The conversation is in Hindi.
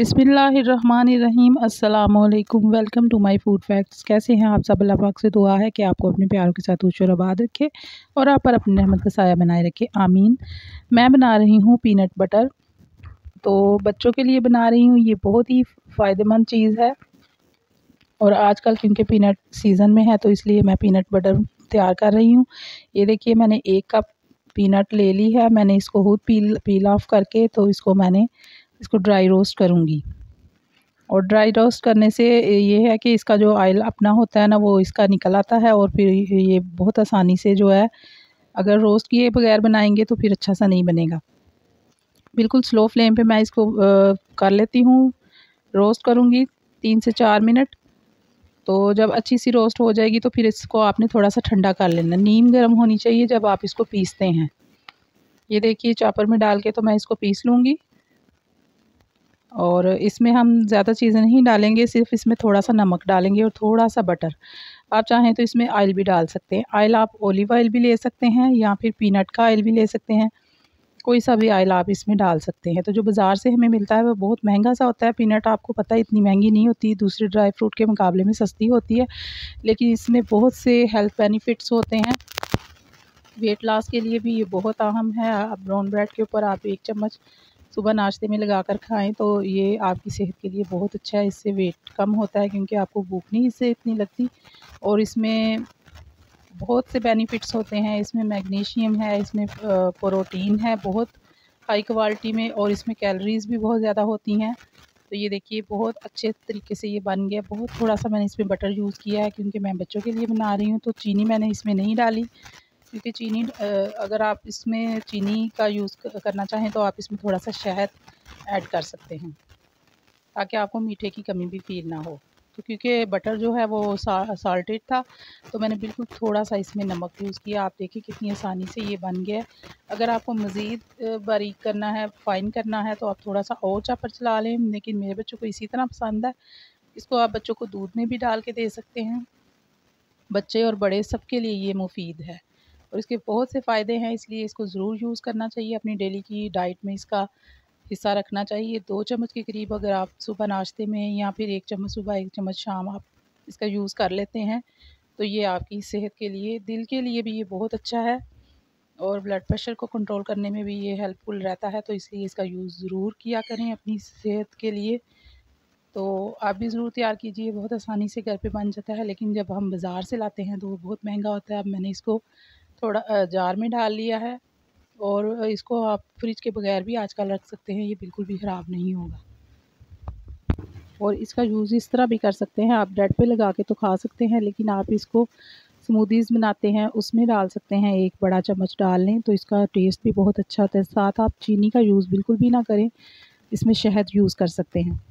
बिस्मिल्लाहिर्रहमानिर्रहीम। अस्सलामुअलैकुम। Welcome to my food facts. कैसे हैं आप सब? अल्लाह पाक से दुआ है कि आपको अपने प्यारों के साथ खुश और आबाद रखे और आप पर अपनी रहमत का साया बनाए रखे, आमीन। मैं बना रही हूँ पीनट बटर। तो बच्चों के लिए बना रही हूँ, ये बहुत ही फ़ायदेमंद चीज़ है और आजकल क्योंकि पीनट सीज़न में है तो इसलिए मैं पीनट बटर तैयार कर रही हूँ। ये देखिए, मैंने 1 कप पीनट ले ली है। मैंने इसको खुद पील ऑफ करके तो इसको ड्राई रोस्ट करूँगी। और ड्राई रोस्ट करने से ये है कि इसका जो ऑयल अपना होता है ना, वो इसका निकल आता है और फिर ये बहुत आसानी से जो है, अगर रोस्ट किए बगैर बनाएंगे तो फिर अच्छा सा नहीं बनेगा। बिल्कुल स्लो फ्लेम पे मैं इसको कर लेती हूँ, रोस्ट करूँगी 3 से 4 मिनट। तो जब अच्छी सी रोस्ट हो जाएगी तो फिर इसको आपने थोड़ा सा ठंडा कर लेना। नीम गर्म होनी चाहिए जब आप इसको पीसते हैं। ये देखिए, चॉपर में डाल के तो मैं इसको पीस लूँगी। और इसमें हम ज़्यादा चीज़ें नहीं डालेंगे, सिर्फ इसमें थोड़ा सा नमक डालेंगे और थोड़ा सा बटर। आप चाहें तो इसमें ऑयल भी डाल सकते हैं। ऑयल आप ऑलिव ऑयल भी ले सकते हैं या फिर पीनट का ऑयल भी ले सकते हैं। कोई सा भी ऑयल आप इसमें डाल सकते हैं। तो जो बाज़ार से हमें मिलता है वो बहुत महंगा सा होता है। पीनट आपको पता है इतनी महंगी नहीं होती, दूसरे ड्राई फ्रूट के मुकाबले में सस्ती होती है, लेकिन इसमें बहुत से हेल्थ बेनिफिट्स होते हैं। वेट लॉस के लिए भी ये बहुत अहम है। आप ब्राउन ब्रेड के ऊपर आप 1 चम्मच सुबह नाश्ते में लगाकर खाएं तो ये आपकी सेहत के लिए बहुत अच्छा है। इससे वेट कम होता है क्योंकि आपको भूख नहीं इससे इतनी लगती। और इसमें बहुत से बेनिफिट्स होते हैं। इसमें मैग्नीशियम है, इसमें प्रोटीन है बहुत हाई क्वालिटी में, और इसमें कैलोरीज़ भी बहुत ज़्यादा होती हैं। तो ये देखिए, बहुत अच्छे तरीके से ये बन गया। बहुत थोड़ा सा मैंने इसमें बटर यूज़ किया है क्योंकि मैं बच्चों के लिए बना रही हूँ, तो चीनी मैंने इसमें नहीं डाली क्योंकि चीनी अगर आप इसमें चीनी का यूज़ करना चाहें तो आप इसमें थोड़ा सा शहद ऐड कर सकते हैं ताकि आपको मीठे की कमी भी फील ना हो। तो क्योंकि बटर जो है वो साल्टेड था तो मैंने बिल्कुल थोड़ा सा इसमें नमक यूज़ किया। आप देखिए कितनी आसानी से ये बन गया। अगर आपको मज़ीद बारीक करना है, फ़ाइन करना है, तो आप थोड़ा सा और चॉपर चला लें, लेकिन मेरे बच्चों को इसी तरह पसंद है। इसको आप बच्चों को दूध में भी डाल के दे सकते हैं। बच्चे और बड़े सबके लिए ये मुफीद है और इसके बहुत से फ़ायदे हैं, इसलिए इसको ज़रूर यूज़ करना चाहिए। अपनी डेली की डाइट में इसका हिस्सा रखना चाहिए। 2 चम्मच के करीब अगर आप सुबह नाश्ते में या फिर 1 चम्मच सुबह 1 चम्मच शाम आप इसका यूज़ कर लेते हैं तो ये आपकी सेहत के लिए, दिल के लिए भी ये बहुत अच्छा है और ब्लड प्रेशर को कंट्रोल करने में भी ये हेल्पफुल रहता है। तो इसलिए इसका यूज़ ज़रूर किया करें अपनी सेहत के लिए। तो आप भी ज़रूर तैयार कीजिए, बहुत आसानी से घर पे बन जाता है, लेकिन जब हम बाज़ार से लाते हैं तो वो बहुत महंगा होता है। अब मैंने इसको थोड़ा जार में डाल लिया है और इसको आप फ्रिज के बगैर भी आजकल रख सकते हैं, ये बिल्कुल भी ख़राब नहीं होगा। और इसका यूज़ इस तरह भी कर सकते हैं, आप ब्रेड पे लगा के तो खा सकते हैं, लेकिन आप इसको स्मूदीज़ बनाते हैं उसमें डाल सकते हैं। 1 बड़ा चम्मच डाल लें तो इसका टेस्ट भी बहुत अच्छा होता है। साथ आप चीनी का यूज़ बिल्कुल भी ना करें, इसमें शहद यूज़ कर सकते हैं।